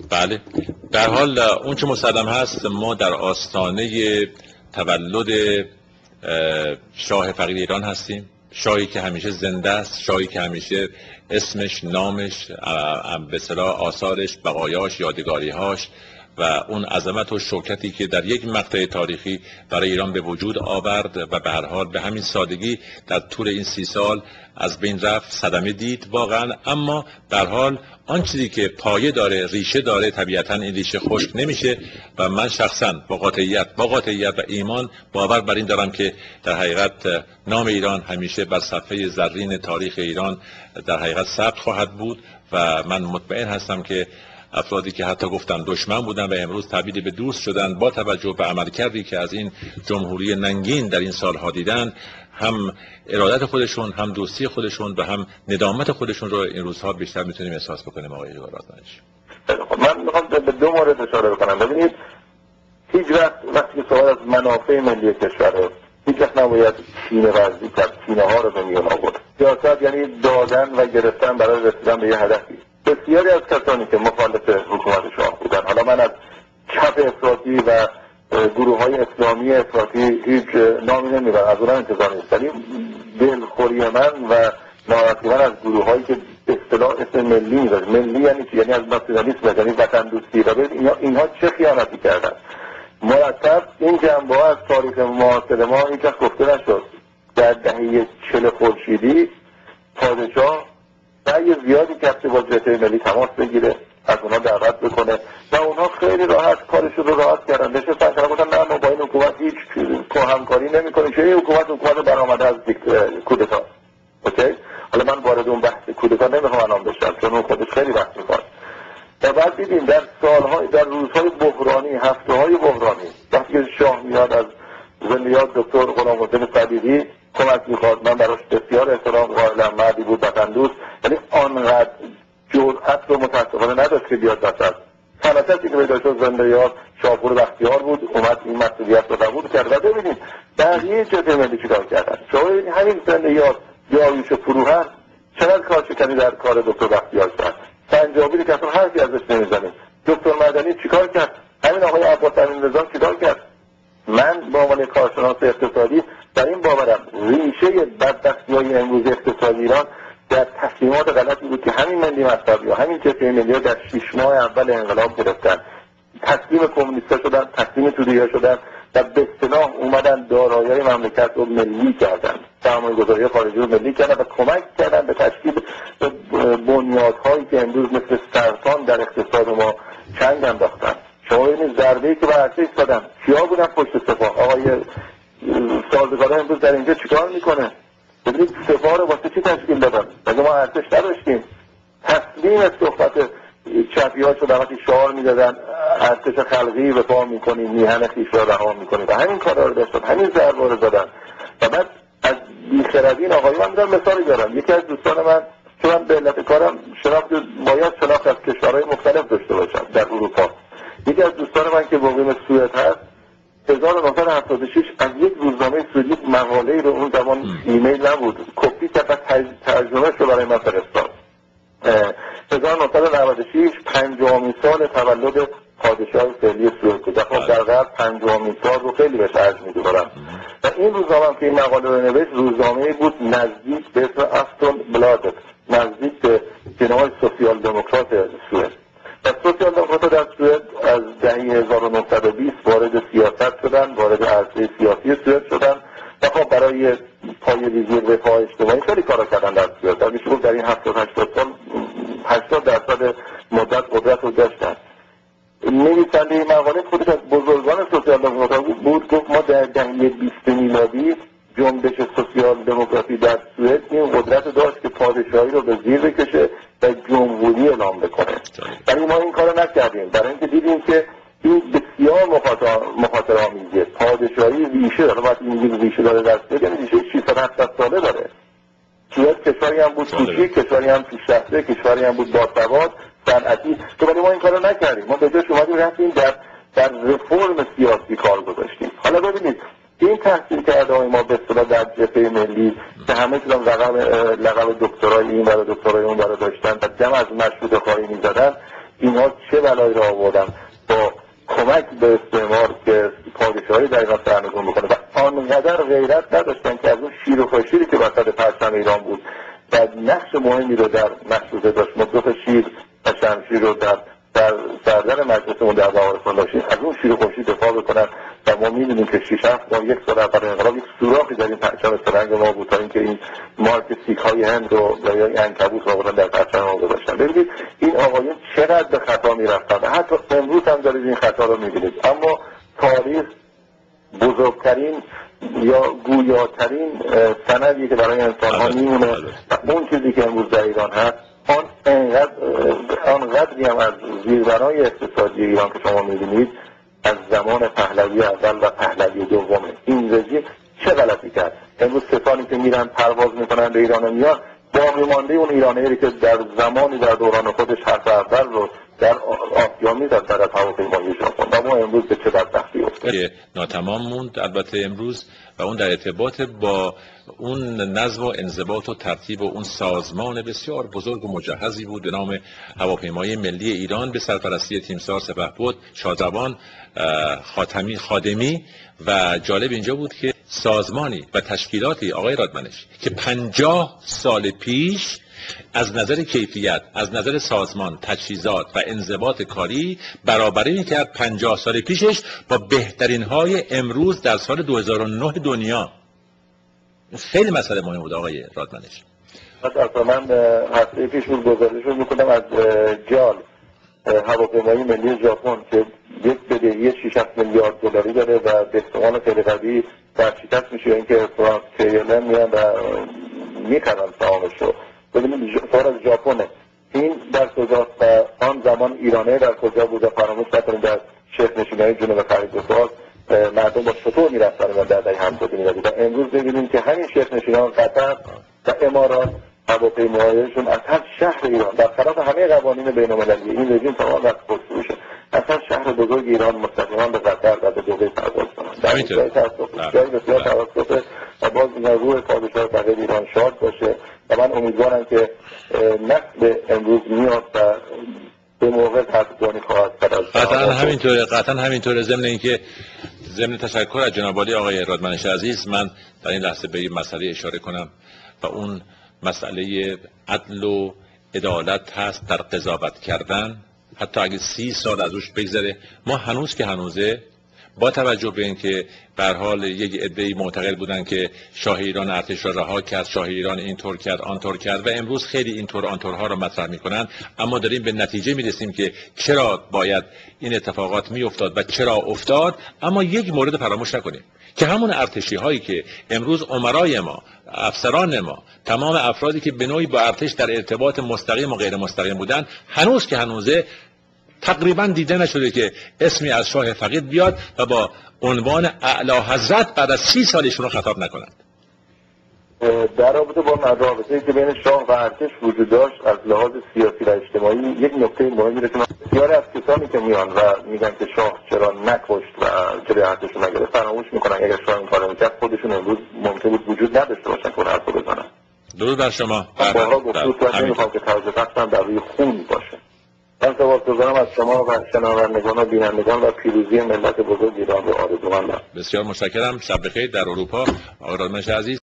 بله، در حال اون چه مسلم هست ما در آستانه تولد شاه فقید ایران هستیم، شاهی که همیشه زنده است، شاهی که همیشه اسمش، نامش، به اصطلاح آثارش، بقایاش، یادگاریهاش و اون عظمت و شوکتی که در یک مقطع تاریخی برای ایران به وجود آورد و به هر حال به همین سادگی در طول این 30 سال از بین رفت، صدمه دید واقعا. اما به هر حال آن چیزی که پایه داره، ریشه داره، طبیعتا این ریشه خشک نمیشه و من شخصا با قاطعیت و ایمان باور بر این دارم که در حقیقت نام ایران همیشه بر صفحه زرین تاریخ ایران در حقیقت ثبت خواهد بود و من مطمئن هستم که افرادی که حتی گفتن دشمن بودن و امروز تبدیل به دوست شدن با توجه به عملکردی که از این جمهوری ننگین در این سالها دیدن، هم ارادت خودشون، هم دوستی خودشون و هم ندامت خودشون رو این روزها بیشتر میتونیم احساس بکنیم. آقای رادمنش، من میخوام به 2 مورد اشاره بکنم. ببینید، هیچ وقتی که صحبت از منافع ملی کشوره، هیچ وقت نباید کینه ورزی کرد، کینه ها رو به میان آورد. سیاست یعنی دادن و گرفتن برای رسیدن به یه هدفی. بسیاری از کسانی که مخالف حکومت شاه بودن، حالا من از چپ افراطی و گروه های اسلامی افراطی هیچ نامی نمیبرم، از اونها انتظار نیست، ولی دلخوری من و ناراحتی من از گروه هایی که اصطلاح اسم ملی میذاره. ملی یعنی چی؟ یعنی از ناسیونالیسم، یعنی وطن دوستی. و اینها چه خیانتی کردن؟ مرتب این جنبه ها از تاریخ معاصر ما هیچ وقت گفته نشد. در دهه 40 خورشیدی پادشاه سعی زیادی کرد با جبهه ملی تماس بگیره، از اونها دعوت بکنه و اونها خیلی راحت کارشون رو راحت کردن. نشستن که گفتن نه، ما با این حکومت هیچ همکاری نمی‌کنیم، چون این حکومت برآمده از کودتا. اوکی؟ حالا من وارد اون بحث کودتا نمیخوام الان بشم چون اون خودش خیلی وقت می‌خواد. و بعد دیدیم در روزهای بحرانی، هفته‌های بحرانی، وقتی که شاه میاد از زندیات دکتر غلامحسین صدیقی کمک میخواد، من براش بسیار احترام قائلم، مردی بود وطن دوست، ولی آنقدر جرأت رو متاسفانه نداشت که بیاد وسط. سنتی که پیدا شد زندیات شاپور بختیار بود، اومد این مسئولیت رو قبول کرد. و ببینید بقیه جبهه ملی چیکار کردن. شما ببینید همین زندیات داریوش فروهر چقدر کارشکنی در کار دکتر بختیار کرد. سنجابی که اصلا حرفی ازش نمیزنیم. دکتر مدنی چیکار کرد؟ همین آقای عباس امین‌رضا چیکار کرد؟ من به عنوان کارشناس اقتصادی در این باورم ریشه بدبختی‌های امروز اقتصادی ایران در تصمیمات غلطی بود که همین ملی مذهبی و همین جبهه ملی در 6 ماه اول انقلاب گرفتن. تسلیم کمونیست‌ها شدن، تسلیم توده‌ها شدن و به اصطلاح اومدن دارایی‌های مملکت رو ملی کردن، سرمایه‌گذاری خارجی رو ملی کردن و کمک کردن به تشکیل بنیادهایی که امروز مثل سرطان در اقتصاد ما چنگ انداختن. شما ببینید ضربه‌ای که به ارتش زدن، کیا بودن پشت سپاه؟ آقای سازگار امروز در اینجا چیکار میکنه؟ ببینید سپاه رو واسه چی تشکیل دادن؟ مگه ما ارتش نداشتیم؟ تسلیم صحبت چپی‌ها شد، وقتی شعار میدادن ارتش خلقی به پا میکنیم، میهن خویش را رها میکنیم و همین کارا رو داشتن، همین ضربه رو زدن. و بعد از بیخردی این آقایون من دارم مثالی دارم. یکی از دوستان من، چون من به علت کارم باید شناخت از کشورهای مختلف داشته باشم در اروپا، یکی از دوستان من که مقیم سوئد هست 1976 از یک روزنامه سوئدی مقاله‌ای رو، اون زمان ایمیل نبود، کپی کرد و ترجمه‌اش رو برای من فرستاد. 1996 50مین سال تولد پادشاه فعلی سوئد بود. خب در غرب 50مین سال رو خیلی بهش ارج می‌دونم. و این روزنامه که این مقاله رو نوشت روزنامه‌ای بود نزدیک به اسم افتون بلادت، نزدیک به جناح سوسیال دموکرات سوئد. و سوسیال دموکرات در سوئد از دهه 1920 وارد سیاست شدن، وارد عرصه سیاسی سوئد شدن و خب برای پایه‌ریزی رفاه اجتماعی خیلی کارا کردن در سوئد. در میشه گفت در این 70-80 سال 80% مدت قدرت رو داشتن. نویسنده این مقاله خودش از بزرگان سوسیال دموکرات بود. گفت ما در دهه 20 میلادی جنبش سوسیال دموکراسی در سوئد این قدرت داشت که پادشاهی رو به زیر بکشه و جمهوری اعلام بکنه. ولی ما این کارو نکردیم، برای اینکه دیدیم که این بسیار مخاطره‌آمیزه. پادشاهی ریشه داره، وقتی میگیم ریشه داره در سوئد یعنی ریشه 600-700 ساله داره. سوئد کشوری هم بود کوچیک، کشوری هم پیشرفته، کشوری هم بود باسواد، صنعتی. ولی ما این کارو نکردیم. ما به جاش اومدیم رفتیم در رفرم سیاسی کار گذاشتیم. حالا ببینید این تحصیل کرده های ما به اصطلاح در جبهه ملی که همه چیزا لقب دکترای این برای دکترای اون برای داشتن و جمع از مشروطه خواهی می‌زدن، اینها چه بلایی را آوردن با کمک به استعمار که پادشاهی در ایران سرنگون بکنه و آنقدر غیرت نداشتن که از اون شیر و خورشیدی که وسط پرچم ایران بود و نقش مهمی رو در مشروطه داشت، مطلق شیر و شمشیر رو در سردر مجلسمون در بهارستان داشتیم، از اون شیر و خورشید دفاع بکنن. و ما می‌دونیم که 6-7 ماه یک سال اول انقلاب یک سوراخی در این پرچم سرنگ ما بود تا اینکه این مارک سیک‌های هند رو یا عنکبوت رو آوردن در پرچم ما گذاشتن. ببینید این آقایون چقدر به خطا می‌رفتن و حتی امروز هم دارید این خطا رو می‌بینید. اما تاریخ بزرگترین یا گویاترین سندی که برای انسان‌ها میمونه و اون چیزی که امروز در ایران هست آنقدری هم از زیربنای اقتصادی ایران که شما می‌بینید از زمان پهلوی اول و پهلوی دوم این رژیم چه غلطی کرد. امروز کسانی که میرن پرواز میکنن به ایران میان باقی مانده اون ایرانیایی که در زمانی در دوران خودش حرف اول رو در آسیا میزد در از هواپیمایی ژاپن و ما امروز به چه بدبختی افتادیم. ناتمام موند البته امروز و اون در ارتباط با اون نظم و انضباط و ترتیب و اون سازمان بسیار بزرگ و مجهزی بود به نام هواپیمای ملی ایران به سرپرستی تیمسار سپهبد شادروان خادمی. و جالب اینجا بود که سازمانی و تشکیلاتی آقای رادمنش که 50 سال پیش از نظر کیفیت، از نظر سازمان، تجهیزات و انضباط کاری برابری می‌کرد 50 سال پیشش با بهترین های امروز در سال 2009 دنیا. خیلی مسئله مهم بود آقای رادمنش. مثلا من هفته پیش بود گزارش رو میکنم از جال هواپیمای ملی ژاپن که یک بدهی 6 میلیارد دلاری داره و به احتمال خیلی قوی برشکست میشه اینکه فرانس KLM میان و میخرن سهامش رو. ببینید فار از ژاپنه این در کجاست و آن زمان ایرانه در کجا بود و فراموش نکنید در شهرنشین‌های جنوب خلیج مردم با شطور میرفتن و در دهه 70 می‌رفتن و امروز ببینیم که همین شهرنشینان قطر و امارات هواپیماهایشون از هر شهر ایران در خلاف همه قوانین بین‌المللی این رژیم تمام وقت خودفروشه از هر شهر بزرگ ایران مستقیما به قطر و به دبی پرواز کنند. در این جای بسیار توسطه و باز این روح پادشاه بقیه ایران شاد باشه و من امیدوارم که نسل امروز میاد و به موقع قدردانی خواهد کرد. قطعا همینطوره. ضمن تشکر از جناب عالی آقای رادمنش عزیز من در این لحظه به این مسئله اشاره کنم و اون مسئله عدل و عدالت هست در قضاوت کردن. حتی اگه 30 سال از روش بگذره ما هنوز که هنوزه با توجه به اینکه به هر حال یک عده‌ای معتقد بودن که شاه ایران ارتش را رها کرد، شاه ایران اینطور کرد آنطور کرد و امروز خیلی اینطور آنطورها را مطرح میکنن، اما داریم به نتیجه میرسیم که چرا باید این اتفاقات میافتاد و چرا افتاد. اما یک مورد فراموش نکنیم که همون ارتشی هایی که امروز امرای ما، افسران ما، تمام افرادی که به نوعی با ارتش در ارتباط مستقیم و غیر مستقیم بودن هنوز که هنوزه تقریبا دیده نشده که اسمی از شاه فقید بیاد و با عنوان اعلی حضرت بعد از 30 سال ایشون رو خطاب نکنند. در رابطه با رابطه‌ای که بین شاه و ارتش وجود داشت از لحاظ سیاسی و اجتماعی یک نکته مهمی رو که بسیاری از کسانی که میان و میگن که شاه چرا نکشت و چرا ارتش رو نگرفت فراموش میکنن اگر شاه این کارو میکرد خودشون امروز ممکن بود وجود نداشته باشن که حرفو بزنن. درود بر شما. بارها گفتم نمیخوام که تازه فقط در روی خون باشه. من سپاسگزارم از شما و شنوندگان و بینندگان و پیروزی ملت بزرگ ایران رو آرزومندم. بسیار متشکرم. شب بخیر در اروپا. آقای رادمنش عزیز.